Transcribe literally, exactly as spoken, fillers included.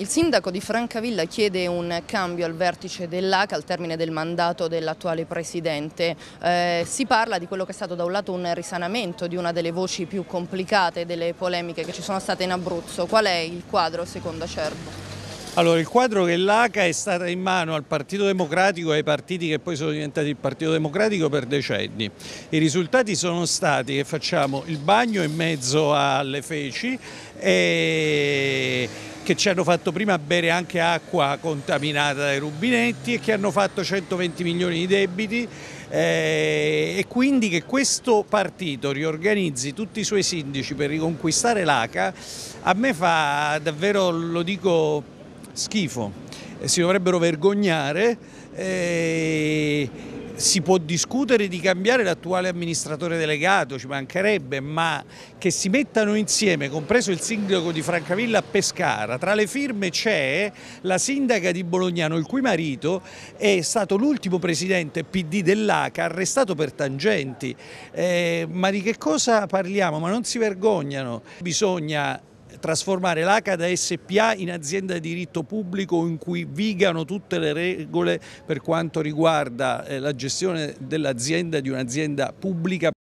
Il sindaco di Francavilla chiede un cambio al vertice dell'A C A al termine del mandato dell'attuale presidente. Eh, si parla di quello che è stato da un lato un risanamento di una delle voci più complicate delle polemiche che ci sono state in Abruzzo. Qual è il quadro secondo Acerbo? Allora, il quadro che l'A C A è stata in mano al Partito Democratico e ai partiti che poi sono diventati il Partito Democratico per decenni. I risultati sono stati che facciamo il bagno in mezzo alle feci e che ci hanno fatto prima bere anche acqua contaminata dai rubinetti e che hanno fatto centoventi milioni di debiti eh, e quindi che questo partito riorganizzi tutti i suoi sindaci per riconquistare l'A C A, a me fa davvero, lo dico, schifo. Si dovrebbero vergognare. Eh, si può discutere di cambiare l'attuale amministratore delegato, ci mancherebbe, ma che si mettano insieme, compreso il sindaco di Francavilla a Pescara, tra le firme c'è la sindaca di Bolognano, il cui marito è stato l'ultimo presidente P D dell'A C A arrestato per tangenti. Eh, ma di che cosa parliamo? Ma non si vergognano? Bisogna trasformare l'A C A da S P A in azienda di diritto pubblico in cui vigano tutte le regole per quanto riguarda la gestione dell'azienda, di un'azienda pubblica.